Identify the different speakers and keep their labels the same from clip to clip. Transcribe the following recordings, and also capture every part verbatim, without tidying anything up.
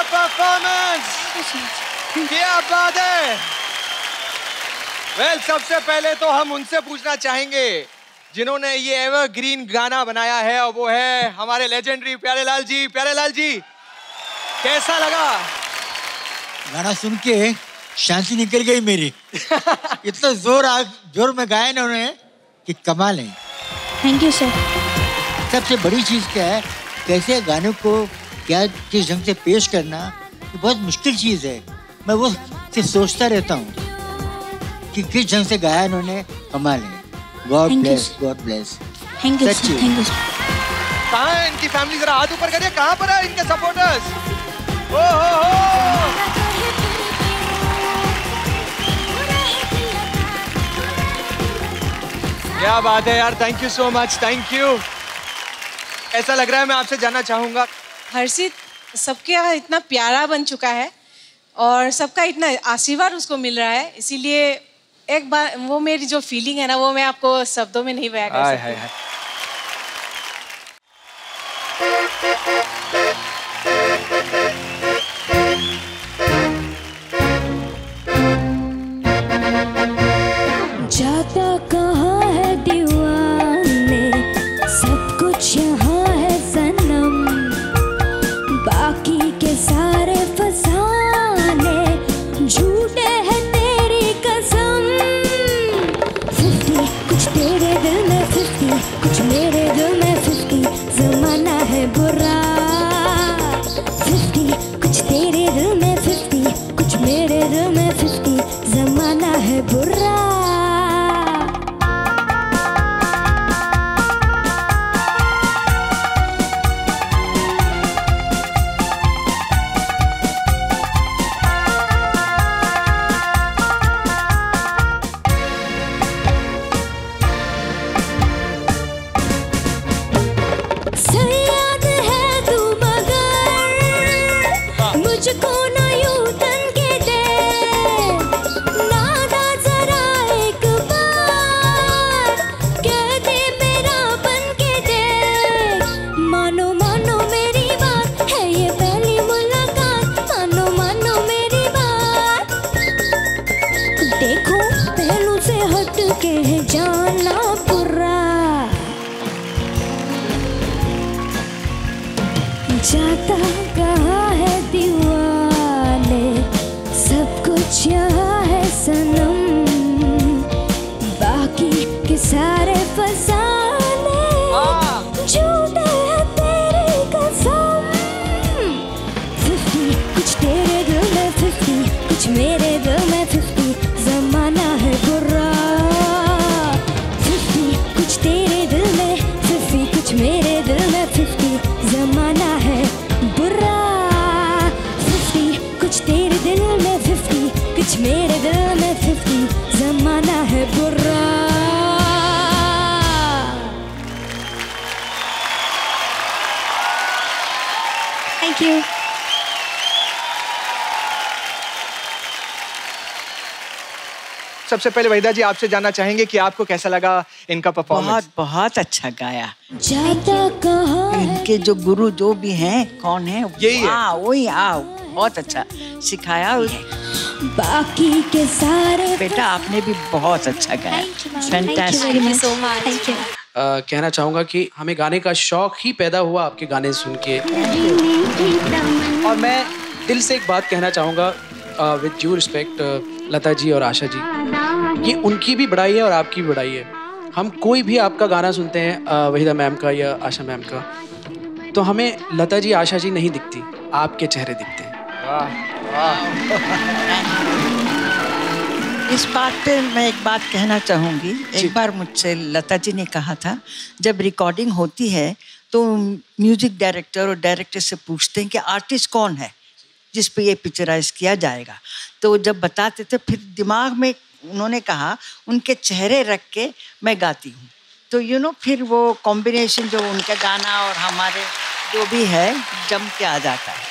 Speaker 1: Performance, क्या बात है। वेल well, सबसे पहले तो हम उनसे पूछना चाहेंगे जिन्होंने ये एवरग्रीन गाना बनाया है, और वो है हमारे लेजेंडरी प्यारेलाल जी। प्यारेलाल जी, कैसा लगा
Speaker 2: गाना सुन के? शांति निकल गई मेरी। इतना जोर आ जोर में गाया ना उन्होंने कि कमाल है।
Speaker 3: Thank you sir.
Speaker 2: सबसे बड़ी चीज क्या है, कैसे गानों को क्या किस ढंग से पेश करना, ये बहुत मुश्किल चीज है। मैं वो सिर्फ सोचता रहता हूँ कि किस ढंग से गाया उन्होंने, कमाल है। God bless, God bless.
Speaker 3: Thank you sir, thank you.
Speaker 1: कहाँ है इनकी फैमिली? जरा हाथ ऊपर करिए, कहाँ पर है इनके सपोर्टर्स? ओ हो हो। क्या बात है यार, thank you so much, thank you. ऐसा लग रहा है, मैं आपसे जानना चाहूंगा,
Speaker 4: हर्षित सबके यहाँ इतना प्यारा बन चुका है और सबका इतना आशीर्वाद उसको मिल रहा है, इसीलिए एक बार वो मेरी जो फीलिंग है ना, वो मैं आपको शब्दों में नहीं बयां कर सकती।
Speaker 5: जाता कहाँ है दीवाने, सब कुछ यहाँ है सनम, बाकी के सारे फसाने झूठे हैं तेरी कसम। फिफ्टी कुछ तेरे दिल में, फिफ्टी कुछ मेरे दिल में, फिफ्टी जमाना है बुरा। फिफ्टी कुछ तेरे दिल में, फिफ्टी कुछ मेरे दिल में, फिफ्टी जमाना है बुरा। मुझको ना यूं तन के दे, नादा जरा एक बार, कह दे मेरा बन के दे। मानो मानो मेरी बात है ये पहली मुलाकात, मानो मानो मेरी बात। देखो पहलू से हट के है जाना पूरा। जाता कहाँ है दीवाने, सब कुछ यहाँ है सनम, बाकी के सारे फसाने झूठे हैं तेरी कसम। फिफ्टी कुछ तेरे दिल में, फिफ्टी कुछ मेरे दिल में, फिफ्टी जमाना है बुरा। फिफ्टी कुछ तेरे दिल में, फिफ्टी कुछ मेरे दिल में, फिफ्टी जमाना है बुरा। फिफ्टी कुछ तेरे दिल में, फिफ्टी कुछ मेरे दिल में, फिफ्टी जमाना है बुरा।
Speaker 3: Thank you.
Speaker 1: सबसे पहले वहीदा जी, आपसे जानना चाहेंगे कि आपको कैसा लगा इनका परफॉर्मेंस?
Speaker 6: बहुत बहुत अच्छा गाया।
Speaker 5: जाता कहाँ है
Speaker 6: इनके जो गुरु जो भी हैं, कौन है?
Speaker 1: यही है।
Speaker 6: हाँ वही, हाँ बहुत अच्छा सिखाया।
Speaker 5: बाकी के सारे
Speaker 6: बेटा आपने भी बहुत अच्छा गाया। फैंटास्टिक।
Speaker 7: कहना चाहूँगा कि हमें गाने का शौक ही पैदा हुआ आपके गाने सुन के। और मैं दिल से एक बात कहना चाहूँगा with due respect Lata ji और आशा जी, ये उनकी भी बड़ाई है और आपकी भी बड़ाई है। हम कोई भी आपका गाना सुनते हैं, वहीदा मैम का या आशा मैम का, तो हमें लता जी आशा जी नहीं दिखती, आपके चेहरे दिखते हैं।
Speaker 6: इस बात पे मैं एक बात कहना चाहूँगी। एक बार मुझसे लता जी ने कहा था, जब रिकॉर्डिंग होती है तो म्यूजिक डायरेक्टर और डायरेक्टर से पूछते हैं कि आर्टिस्ट कौन है जिस पे ये पिक्चराइज किया जाएगा। तो जब बताते थे, फिर दिमाग में उन्होंने कहा उनके चेहरे रख के मैं गाती हूँ, तो यू नो फिर वो कॉम्बिनेशन जो उनका गाना और हमारे जो भी है जम के आ जाता है।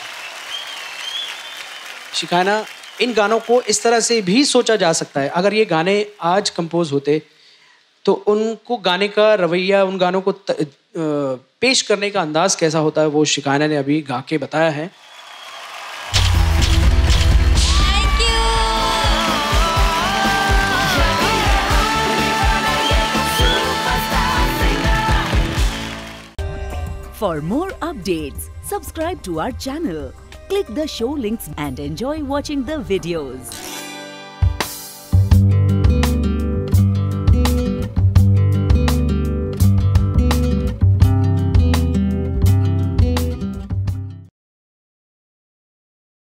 Speaker 7: शिकायना, इन गानों को इस तरह से भी सोचा जा सकता है, अगर ये गाने आज कंपोज होते तो उनको गाने का रवैया, उन गानों को त, आ, पेश करने का अंदाज कैसा होता है, वो शिकायना ने अभी गा के बताया है।
Speaker 8: For more updates, subscribe to our channel, click the show links and enjoy watching the videos.